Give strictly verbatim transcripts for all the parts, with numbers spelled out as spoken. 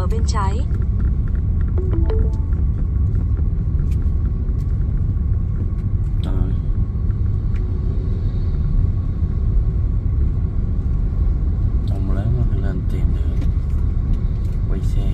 bên trái. Ông lớn nó phải lên tìm được quay xe.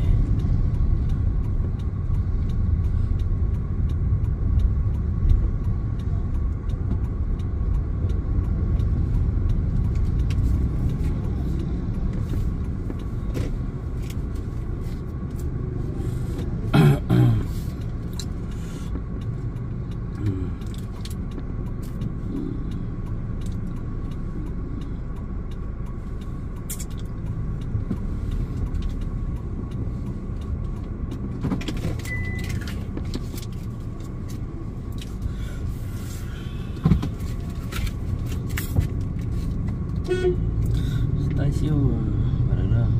Tới xíu mà được đó.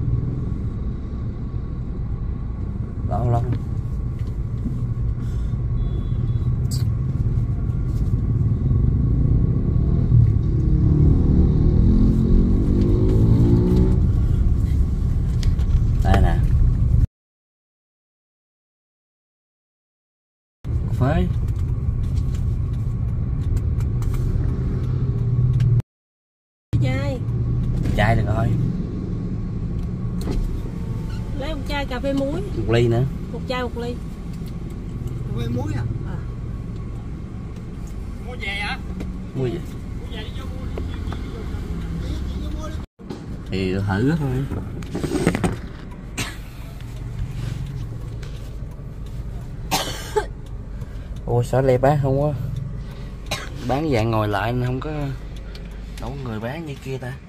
Lâu lắm. Đây nè. Phơi. Chai. Chai được rồi. Lấy một chai cà phê muối. Một ly nữa. Một chai một ly. Cà phê muối à? À. Mua về hả? Mua gì? Mua về đi vô mua. Thì thử thôi. Ôi sao lê bác không quá. Bán dạng ngồi lại nên không có đâu có người bán như kia ta.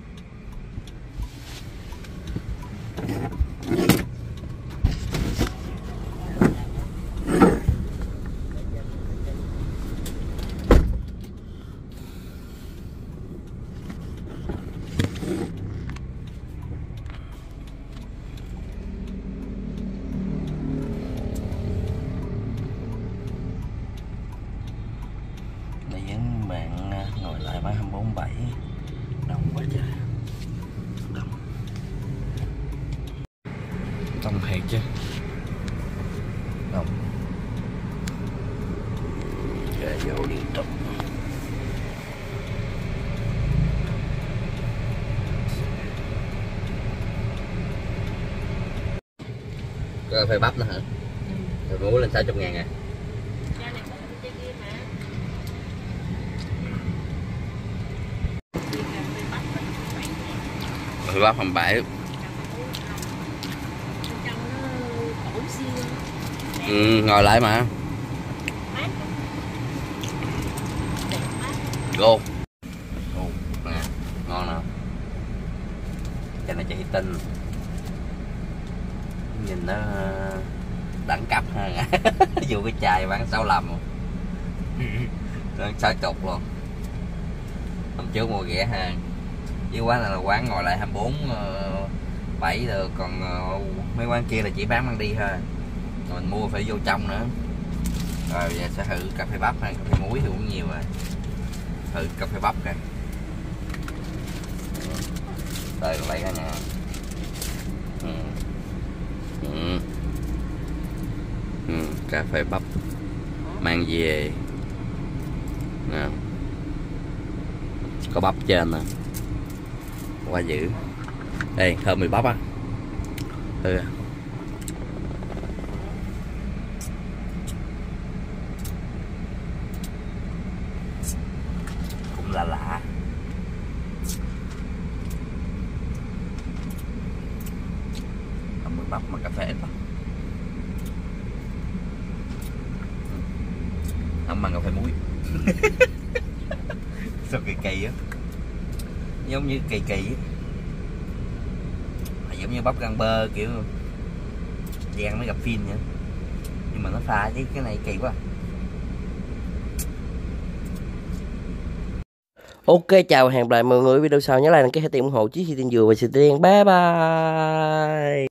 Đây vẫn bạn ngồi lại bán hai mươi bốn bảy. Đông quá trời. Đông. Đông thiệt chứ. Đông. Gà vô liên tục. Cà phê bắp nữa hả? Rồi muối lên sáu mươi ngàn à? Cà phê bắp hầm bảy. Ừ, ngồi lại mà. Cô. Cô, nè, ngon nè. Cái này chạy tinh. Nhìn nó đẳng cấp hơn. Dù cái chai bán sáu lăm luôn. Nó sáu chục luôn. Hôm trước mua rẻ hơn. Với quán này là quán ngồi lại hai mươi bốn bảy được, còn mấy quán kia là chỉ bán mang đi thôi. Mình mua phải vô trong nữa. Rồi giờ sẽ thử cà phê bắp hay cà phê muối thì cũng nhiều rồi. Thử cà phê bắp kìa. Đây lấy cả nhà. Ừ. Ừ. Ừ. Cà phê bắp mang về nè. Có bắp trên nè, quá dữ. Đây thơm mùi bắp á. Ừ. Cũng là lạ. Thơm mùi bắp mà cà phê ít lắm. Không bằng cà phê muối. Sao kỳ kỳ á, giống như kỳ kỳ á, giống như bắp gan bơ kiểu gian mới gặp phim nữa, nhưng mà nó pha chứ cái này kỳ quá. Ok, chào hẹn gặp lại mọi người video sau, nhớ like đăng ký, hãy tìm ủng hộ Chí Chi Tiên Dừa và Xì Tiên. Bye bye.